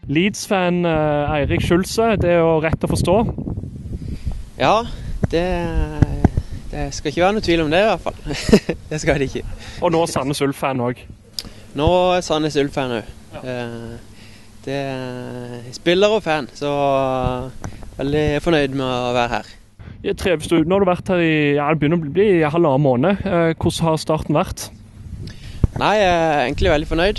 Leeds-fan Eirik Schulze, det er jo rett å forstå. Ja, det skal ikke være noe tvil om det i hvert fall. Det skal det ikke. Og nå Sandnes Ulf-fan også. Nå er Sandnes Ulf-fan også. Ja. Det er spiller og fan, så veldig fornøyd med å være her. Trives du? Nå har du vært her det begynner å bli halvannen måned. Hvordan har starten vært? Nei, jeg er egentlig veldig fornøyd.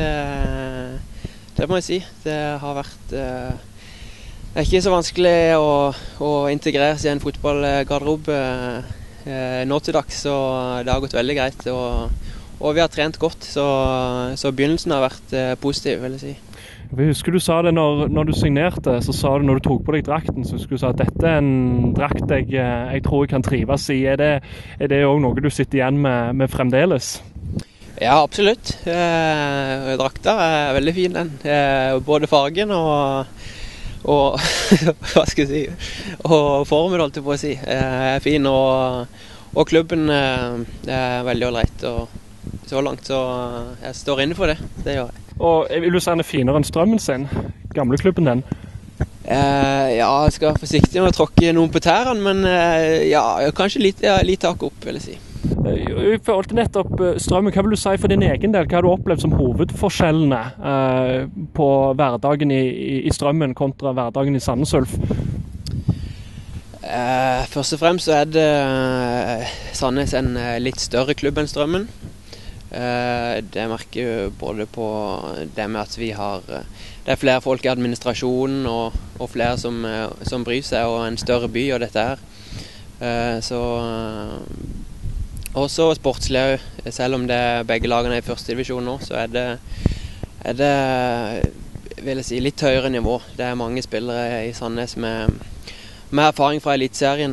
Det må jeg si. Det har vært det er ikke så vanskelig å integreres i en fotballgarderobe nå til dags, så det har gått veldig greit. Og vi har trent godt, så begynnelsen har vært positiv, vil jeg si. Jeg husker du sa det når du signerte, så sa du når du tok på deg drakten, så husker du sa at dette er en drakt jeg tror jeg kan trives i. Er det også noe du sitter igjen med fremdeles? Ja, absolutt. Drakta er veldig fin, den. Både fargen og hva skal jeg si, og formen, holdt jeg på å si, er fin, og klubben er veldig ålreit, og så langt så jeg står inne for det gjør jeg. Og vil du si den er finere enn Strømmen sin, gamle klubben den? Ja, jeg skal være forsiktig med å tråkke noen på tærene, men ja, kanskje litt hakk opp, vil jeg si. I forhold til nettopp Strømmen, hva vil du si for din egen del? Hva har du opplevd som hovedforskjellene på hverdagen i Strømmen kontra hverdagen i Sandnes Ulf? Først og fremst så er det Sandnes en litt større klubb enn Strømmen. Det merker jo både på det med at det er flere folk i administrasjonen og flere som bryr seg, og en større by og dette her. Så også sportslig, selv om begge lagene er i første divisjon nå, så er det vil jeg si, litt høyere nivå. Det er mange spillere i Sandnes med erfaring fra elitserien,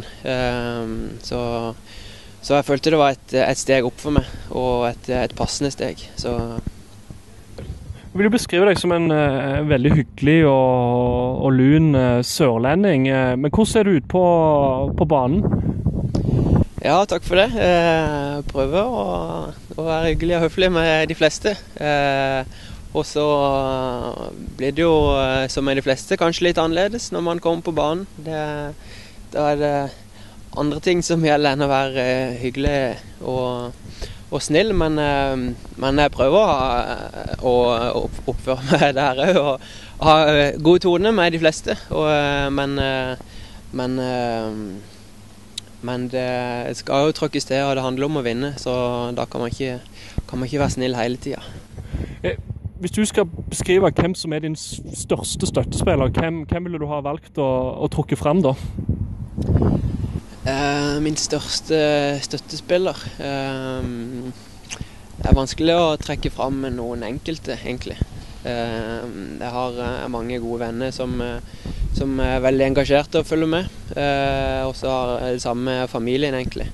så jeg følte det var et steg opp for meg, og et passende steg. Vil du beskrive deg som en veldig hyggelig og lun sørlending, men hvordan ser du ut på banen? Ja, takk for det. Jeg prøver å være hyggelig og høflig med de fleste. Og så blir det jo, som med de fleste, kanskje litt annerledes når man kommer på banen. Da er det andre ting som gjelder enn å være hyggelig og snill, men jeg prøver å oppføre meg der også, og ha god tone med de fleste. Men det skal jo tråkkes til, og det handler om å vinne, så da kan man ikke være snill hele tiden. Hvis du skal beskrive hvem som er din største støttespiller, hvem ville du ha valgt å tråkke frem da? Min største støttespiller det er vanskelig å trekke frem med noen enkelte, egentlig. Jeg har mange gode venner som er veldig engasjerte og følger med, og så har jeg det samme med familien, egentlig,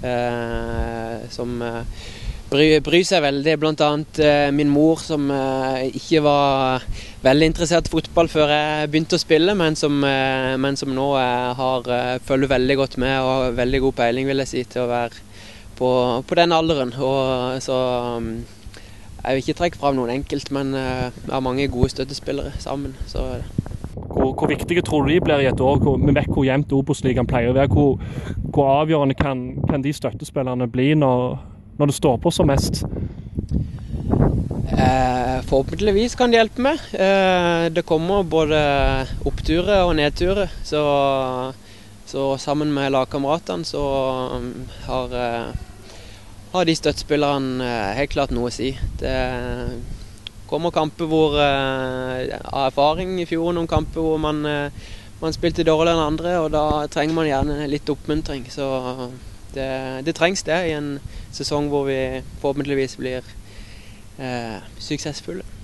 som bryr seg veldig. Blant annet min mor, som ikke var veldig interessert i fotball før jeg begynte å spille, men som nå følger veldig godt med og har veldig god peiling, vil jeg si, til å være på den alderen. Og så jeg vil ikke trekke frem noen enkelt, men jeg har mange gode støttespillere sammen. Så hvor viktige tror du de blir i et år? Vi vet hvor jevnt Obos-ligaen pleier å være. Hvor avgjørende kan de støttespillerne bli når det står på som mest? Forhåpentligvis kan de hjelpe meg. Det kommer både oppturer og nedturer, så sammen med lagkameratene så har de støttespillerne helt klart noe å si. Det kommer kamper hvor erfaring i fjor, noen kamper hvor man spilte dårligere enn andre, og da trenger man gjerne litt oppmuntring. Så det trengs det i en sesong hvor vi forhåpentligvis blir suksessfulle.